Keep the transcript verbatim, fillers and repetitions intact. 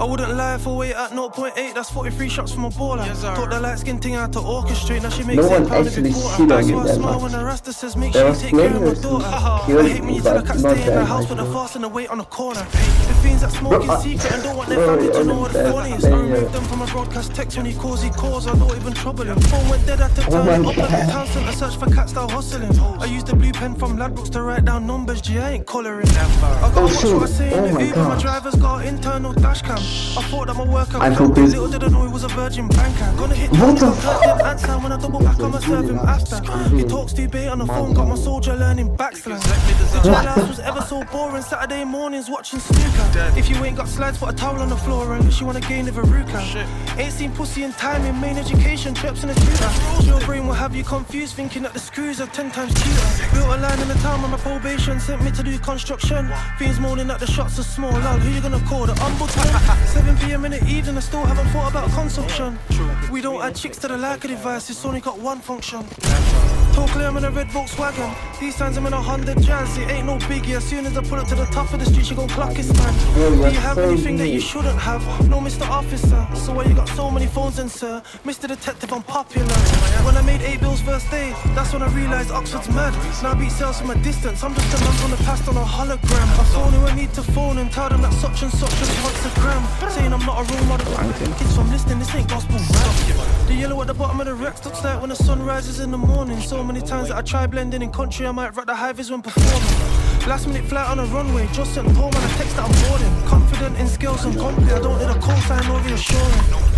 I wouldn't lie for weight at zero point eight, that's forty-three shots from a baller. Yes, taught the light skin thing out to orchestrate, now she makes no eight pounds every quarter. That's why I smile when the Rasta says make sure you take care of my daughter. I hate when you tell her I can't stay in the house with the fast and the weight on the corner. The fiends that smoke in secret and don't want their family to know what the funny is. I removed them from a broadcast text when he calls, he calls, I don't even trouble him. Phone went dead at the time, up at the town centre, search for cats that are hustling. I used the blue pen from Ladbrokes to write down numbers, G, I ain't colouring. I gotta watch what I say in the Uber, my driver's got internal dash cam. I thought that my workout I'm helped, little did I know he was a virgin banker. Gonna hit what the fuck? Answer when I double back, I'ma serve him after. He talks too bait on the phone, got my soldier learning backslang. The jail house was ever so boring, Saturday mornings watching snooker. If you ain't got slides, put a towel on the floor unless you wanna gain a Veruca. Ain't seen pussy in timing, main education, trips in a tutor. Your brain will have you confused, thinking that the screws are ten times cheaper. Built a line in the town on my probation, sent me to do construction. Fiends moaning that the shots are small, lol, who you gonna call, the ombudsman? seven p m in the evening, I still haven't thought about consumption. We don't add chicks to the like device, it's only got one function. Totally, I'm in a red Volkswagen. These times I'm in a Honda Jazz. It ain't no biggie. As soon as I pull it to the top of the street, you gon' clock it, man. Do you have anything that you shouldn't have? No, Mister Officer. So why you got so many phones in, sir? Mister Detective, I'm popular. When I made eight bills first day, that's when I realised Oxford's mad. Now I beat sales from a distance. I'm just a man from the past on a hologram. I phone who I need to phone and tell them that such and such just wants a gram. Saying I'm not a role model. Kids from listening, this ain't gospel rap. The yellow at the bottom of the Rex looks like when the sun rises in the morning. So many times that I try blending in country, I might rock the high-vis when performing. Last minute flight on a runway, just sent home and a text that I'm boarding. Confident in skills and gunplay, I don't need a call sign or reassuring.